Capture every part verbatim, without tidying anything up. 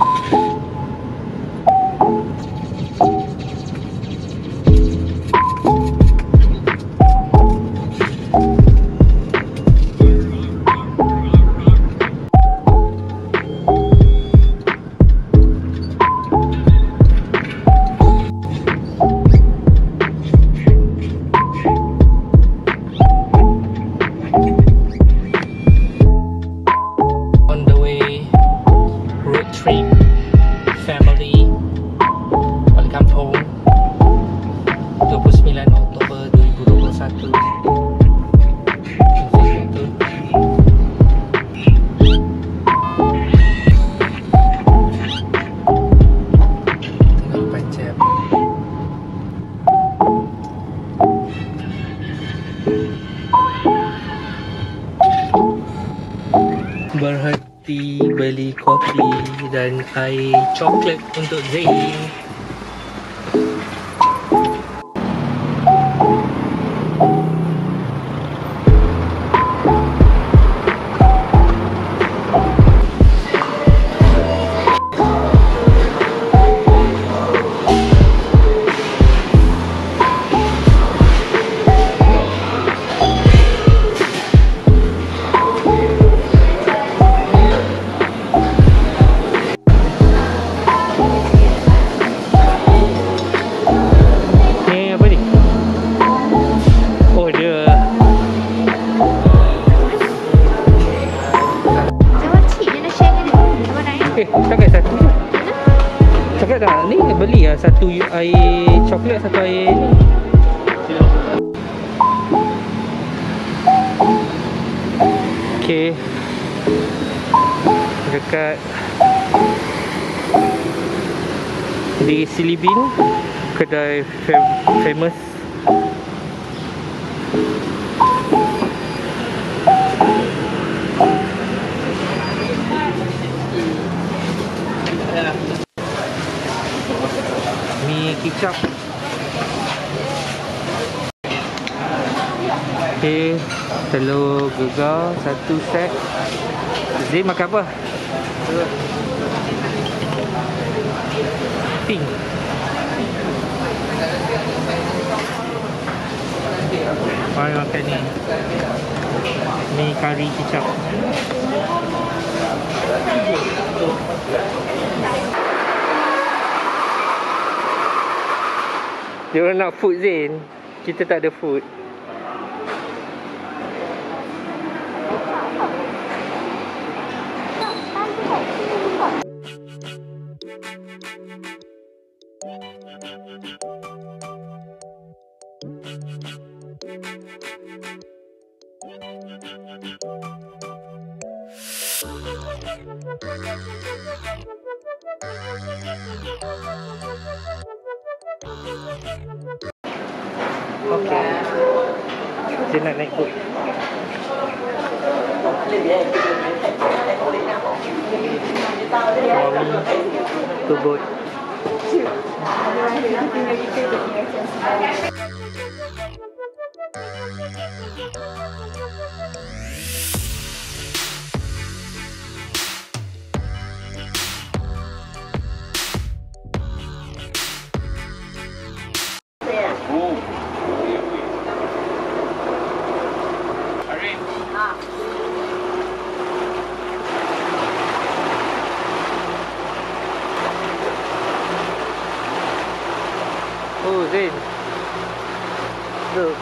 Berhenti beli kopi dan air coklat untuk Zain. Ni beli lah satu air coklat, satu air ni. Okay, dekat di Silibin, kedai fam famous. Kicap. Okay, telur gegar satu set. Zain makan apa? Pink. Mari makan ni. Ni kari kicap. Dia orang nak food Zain, kita tak ada food. Okey. Dia nak naik kot. Ke bot. Oh, Zain. Look.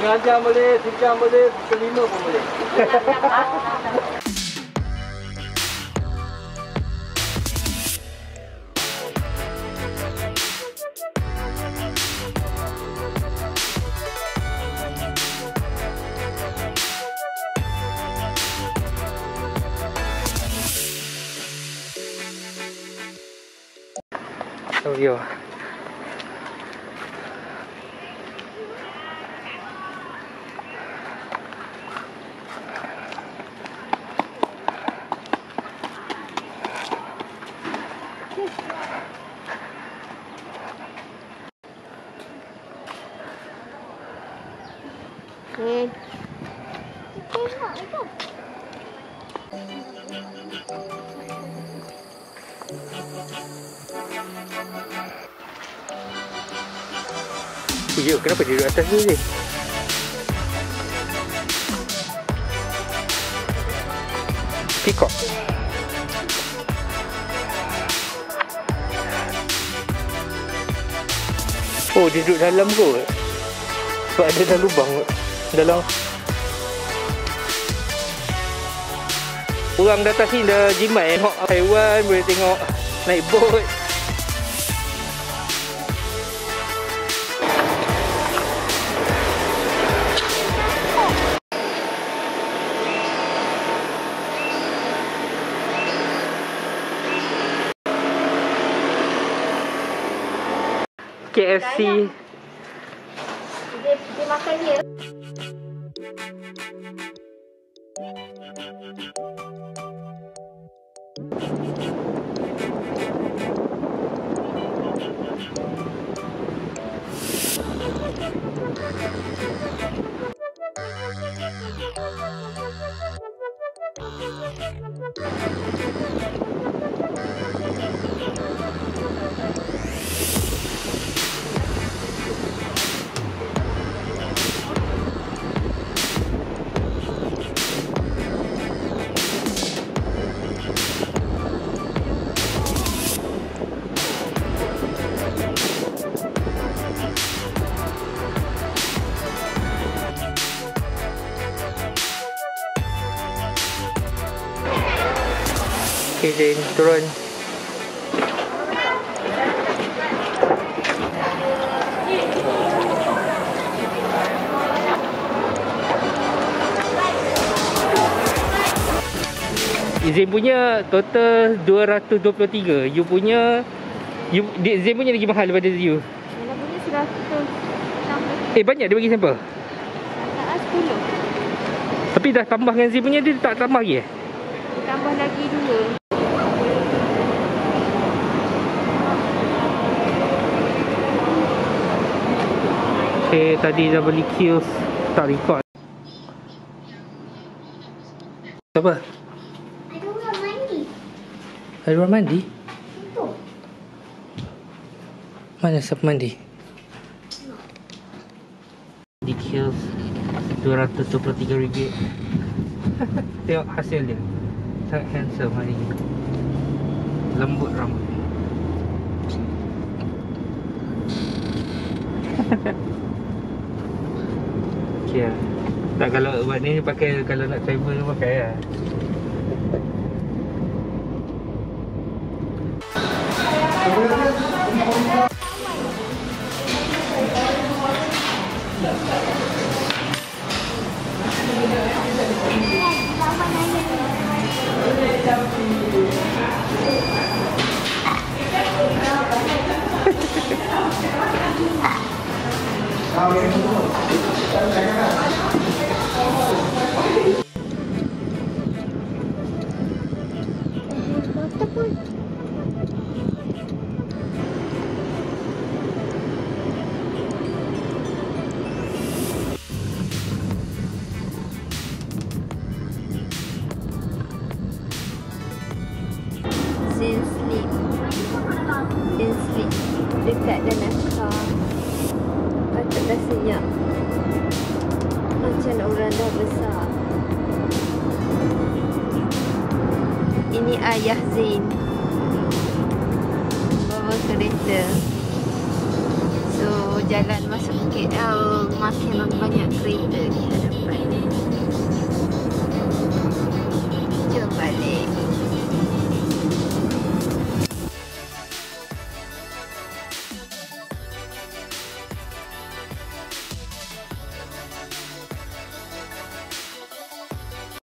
setengah jam boleh, sejam boleh, kelima pun boleh. Oh yo. Eh. Tengok itu. Yo, kenapa dia duduk atas tu ni? Pekan. Oh, dia duduk dalam kot. Sebab ada dalam lubang kot. Dalam. Orang dah atas sini dah jimat eh. Tengok haiwan, boleh tengok naik bot. K F C. Dia, dia makan dia. Okay, Jane, turun. Zain punya total dua ratus dua puluh tiga. You punya you, Zain punya lagi mahal daripada you. Mana punya seratus enam puluh. Eh, banyak dia bagi sampel. Tak sepuluh. Tapi dah tambah dengan Zain punya, dia tak tambah lagi eh? Tambah lagi dua. Okay, tadi dah beli kills, tak record. Apa? Ada orang mandi. Ada orang mandi? Itu. Mana siapa mandi? Di kills dua ratus dua puluh tiga ringgit. Tengok hasil dia. Sangat handsome hari ni. Lembut rambut. Okay lah. Tak, kalau buat ni pakai, kalau nak travel pakai lah. Sin sleep. Sin sleep. Dekat dalam car. Patut dah senyap. Macam orang dah besar. Ini ayah Zain. Bawa kereta. So jalan masuk K L makin banyak kereta.